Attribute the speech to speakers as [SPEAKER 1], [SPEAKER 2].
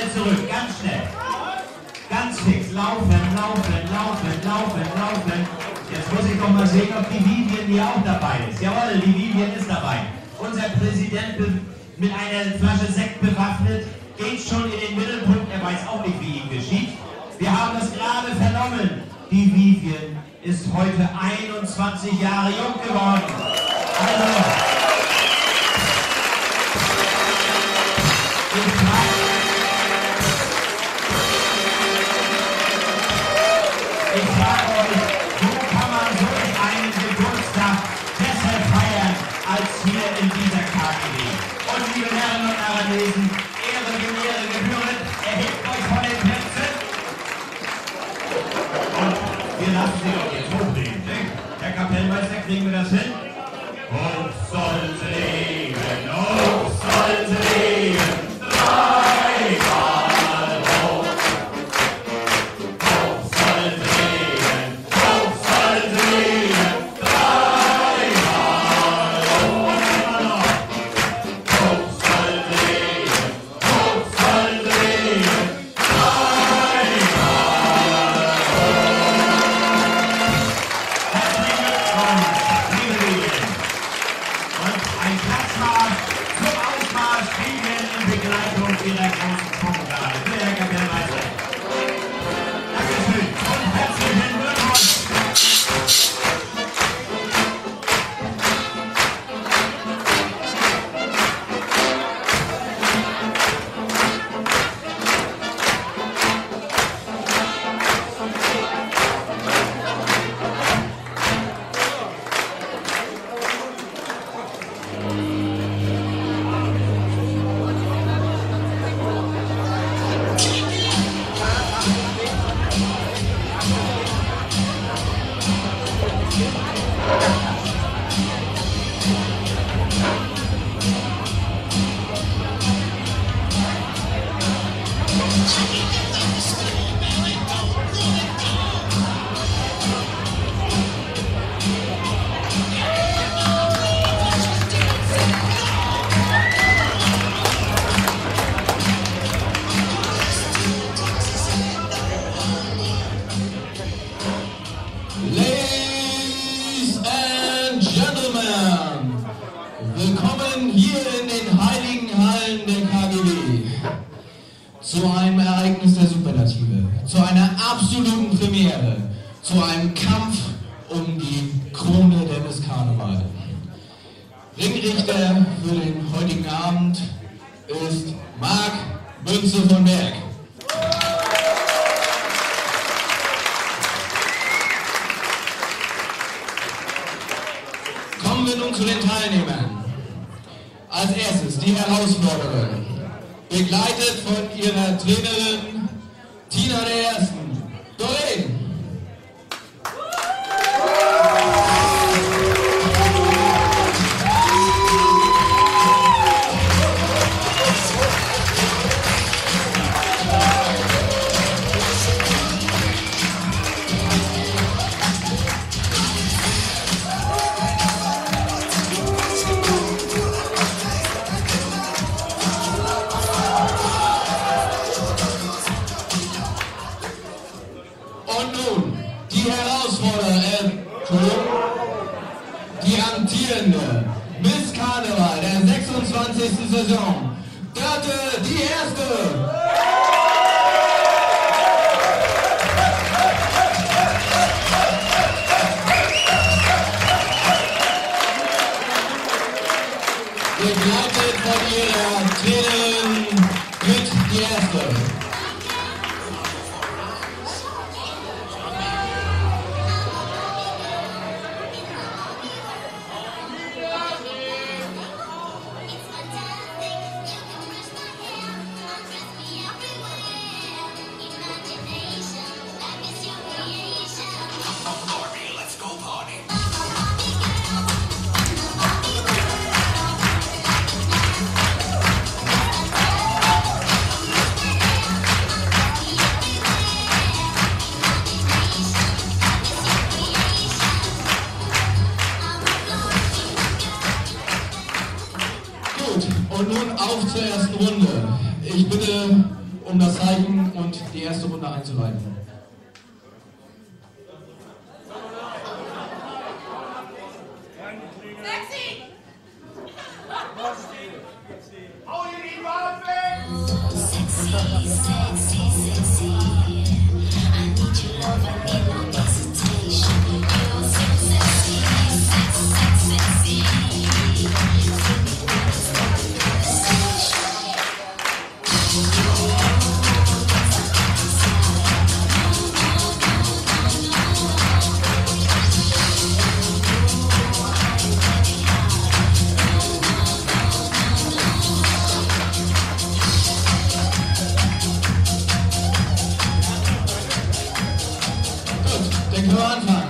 [SPEAKER 1] schnell zurück, ganz schnell. Ganz fix, laufen, laufen, laufen, laufen, laufen. Jetzt muss ich doch mal sehen, ob die Vivian hier auch dabei ist. Jawohl, die Vivian ist dabei. Unser Präsident mit einer Flasche Sekt bewaffnet geht schon in den Mittelpunkt. Er weiß auch nicht, wie ihm geschieht. Wir haben es gerade vernommen. Die Vivian ist heute 21 Jahre jung geworden. Also, ich frage euch, wo kann man solch einen Geburtstag besser feiern als hier in dieser KGB? Und liebe Herren und Herrenlesen, Ehre gebührend, erhebt euch von den Plätzen. Und wir lassen sie doch jetzt hochlegen, ne? Herr Kapellmeister, kriegen wir das hin? Und soll sie leben, und soll sie leben, dreimal hoch. Hoch soll sie leben, hoch soll sie leben, dreimal hoch. Und immer noch. Hoch soll sie leben, hoch soll sie leben, dreimal hoch. Herzlichen Glückwunsch, liebe Vivian. Und ein Klatschmarsch zum Ausmarsch Vivian in Begleitung ihrer großen Punktgrade. Bitte, Herr Kapellmeister. Dankeschön und herzlichen Glückwunsch.
[SPEAKER 2] Ladies and Gentlemen, willkommen hier in den heiligen Hallen der KGB. Zu einem Ereignis der Superlative, zu einer absoluten Premiere, zu einem Kampf um die Krone der Miss Karneval. Ringrichter für den heutigen Abend ist Marc Münze von Berg. Kommen wir nun zu den Teilnehmern. Als erstes die Herausforderin, begleitet von ihrer Trainerin Tina der Ersten. Doreen. Und nun die Herausforderin, die amtierende Miss Karneval der 26. Saison, Dörte die Erste. Begleitet von ihrer Trainerin Grit die Erste. Und nun auf zur ersten Runde. Ich bitte um das Zeichen und die erste Runde einzuleiten.
[SPEAKER 3] Sexy!
[SPEAKER 1] Oh, you need one
[SPEAKER 3] Sexy, sexy, sexy. I need your love, I need no hesitation. You're so sexy, sexy, sexy.
[SPEAKER 2] Dann können wir anfangen.